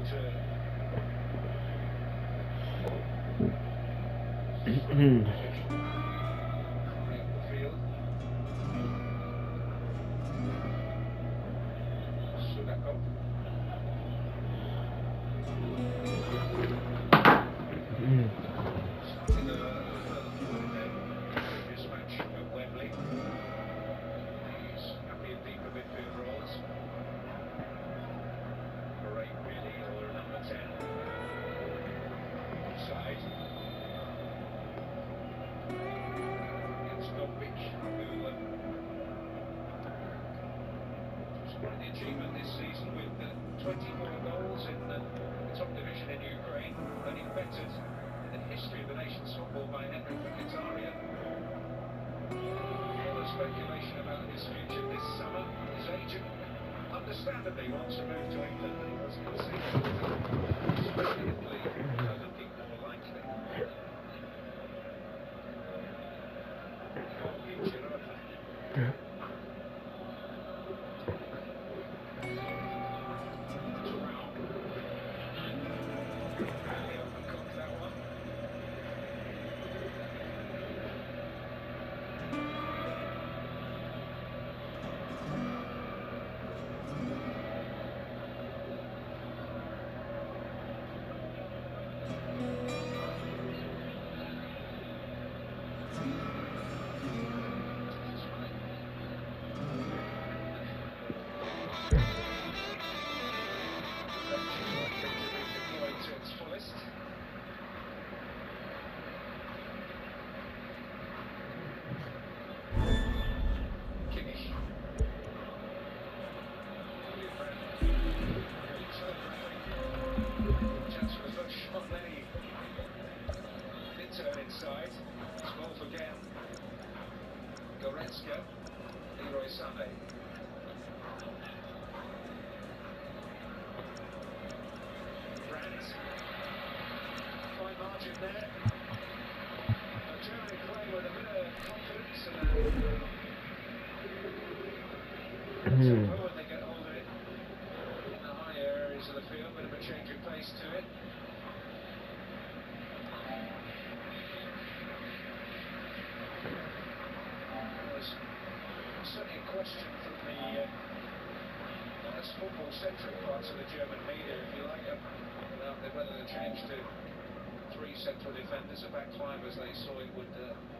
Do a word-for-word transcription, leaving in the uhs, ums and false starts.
The achievement this season with uh, twenty-four goals in uh, the top division in Ukraine, only bettered in the history of the nation's football by Henrik Mkhitaryan. All the speculation about his future this summer. His agent understandably wants to move to England, but he was conceded, especially if League are looking more likely. Future Europa. Inside, Wolf again. Goretzka, Leroy Sané. Brandt. Fine margin there. A Germany play with a bit of confidence and a tempo when they get hold of it in the higher areas of the field. Bit of a change of pace to it. Certainly a question from the uh, less football-centric parts of the German media, if you like, about whether the change to three central defenders, a back five as they saw it would uh,